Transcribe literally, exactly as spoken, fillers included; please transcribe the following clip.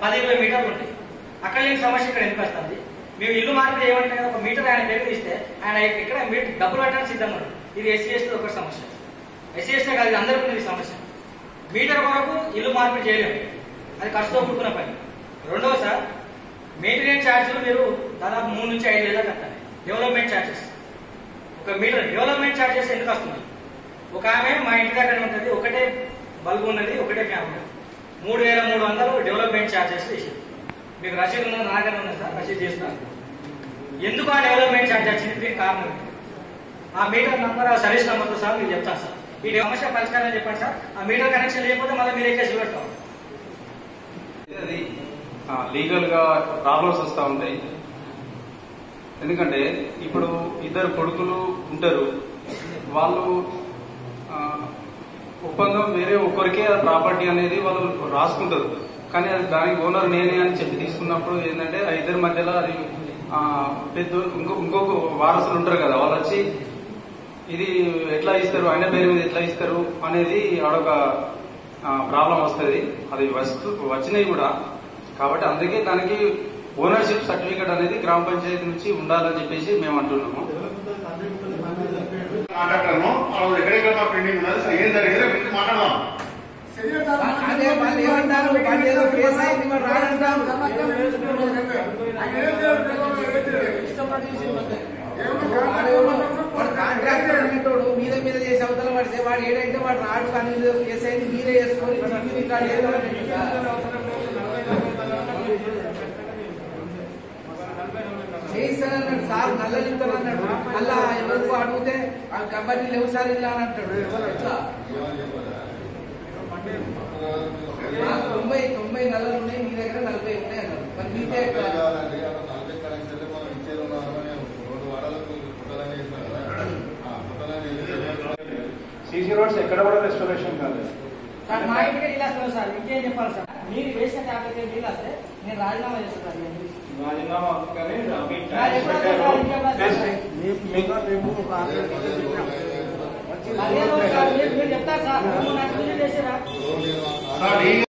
పది ఇరవై మీటర్లు ఉంటాయి. అక్కడ లేని సమస్య ఇక్కడ ఎందుకు వస్తుంది? మేము ఇల్లు మార్పిడి ఏమంటే ఒక మీటర్ ఆయన దగ్గర ఇస్తే ఆయన ఇక్కడ మీటర్ డబ్బులు పెట్టడానికి సిద్ధంగా ఉంటుంది. ఇది ఎస్సీ ఎస్టీ ఒక సమస్య, ఎస్సీ ఎస్టీ కాదు అందరికీ ఉంది సమస్య. మీటర్ కొరకు ఇల్లు మార్పిడి చేయలేము, అది ఖర్చుతో కూడుకున్న పని. రెండవ సార్ మెయింటెనెన్స్ ఛార్జీలు మీరు దాదాపు మూడు నుంచి ఐదు వేల కట్టాలి. డెవలప్మెంట్ ఛార్జెస్ ఒక మీటర్ డెవలప్మెంట్ ఛార్జెస్ ఎందుకు వస్తున్నాయి? ఒక ఆమె మా ఇంటి దగ్గర ఉంటుంది, ఒకటే బల్బు ఉన్నది, ఒకటే ఫ్యాన్ ఉన్నది, మూడు వేల మూడు వందలు డెవలప్మెంట్ ఛార్జెస్ వేసింది. మీకు రసీదు ఉన్నది, నా దగ్గర ఉన్నది సార్, రసీదు చేస్తాను. ఎందుకు ఆ డెవలప్మెంట్ ఛార్జ్ వచ్చింది? దీనికి కారణం ఆ మీటర్ నంబర్ ఆ సర్వీస్ నెంబర్తో సార్ మీకు చెప్తాను సార్. ఈ సమస్య పరిష్కారం చెప్పండి సార్. ఆ మీటర్ కనెక్షన్ లేకపోతే మళ్ళీ మీరే కేసు పెడతాం. అది లీగల్ గా ప్రాబ్లమ్స్ వస్తూ ఉంటాయి. ఎందుకంటే ఇప్పుడు ఇద్దరు కొడుకులు ఉంటారు, వాళ్ళు ఒప్పందం వేరే ఒక్కరికే ప్రాపర్టీ అనేది వాళ్ళు రాసుకుంటారు, కానీ అది దానికి ఓనర్ నేనే అని చెప్పి తీసుకున్నప్పుడు ఏంటంటే ఆ ఇద్దరి మధ్యలో అది పెద్ద ఇంకో ఇంకొక వారసులు ఉంటారు కదా, వాళ్ళు వచ్చి ఇది ఎట్లా ఇస్తారు, ఆయన పేరు మీద ఎట్లా ఇస్తారు అనేది ఆడొక ప్రాబ్లం వస్తుంది. అది వస్తు వచ్చినాయి కూడా, కాబట్టి అందుకే దానికి ఓనర్షిప్ సర్టిఫికేట్ అనేది గ్రామ పంచాయతీ నుంచి ఉండాలని చెప్పేసి మేము అంటున్నాము. ఎక్కడెక్కడ పెండింగ్ ఉన్నది ఏం జరిగిందో మీకు మాట్లాడదాం. అదే వాళ్ళు ఏమంటారు, వాళ్ళు ఏదో కేసు అయింది మరి రాడంటారు. వాడు కాంట్రాక్టర్ అనేటోడు మీద మీద చేసి అవతల పడితే వాడు ఏడంటే వాడు రాడు, కానీ కేసు అయింది మీరే చేసుకొని చేయిస్తానన్నాడు సార్, నల్లలు ఇస్తానన్నాడు. అలా ఎవరికి అడిగితే ఆ కంపెనీ లేవు సార్ ఇలా అని అంటాడు. ఎట్లా తొంభై తొంభై నల్లలు ఉన్నాయి, మీ దగ్గర నలభై ఉన్నాయి అన్నారు. మరి మీకే సీసీ రోడ్స్ ఎక్కడ కూడా రెస్టోరేషన్ కాదు సార్. మా ఇంటికి నీళ్ళు వస్తారు సార్, ఇంకేం చెప్పాలి సార్? మీరు వేసిన ట్యాబ్లెట్ నీళ్ళు వస్తే నేను రాజీనామా చేస్తాను. రాజీనామా మీరు చెప్తారు సార్, చేసారా?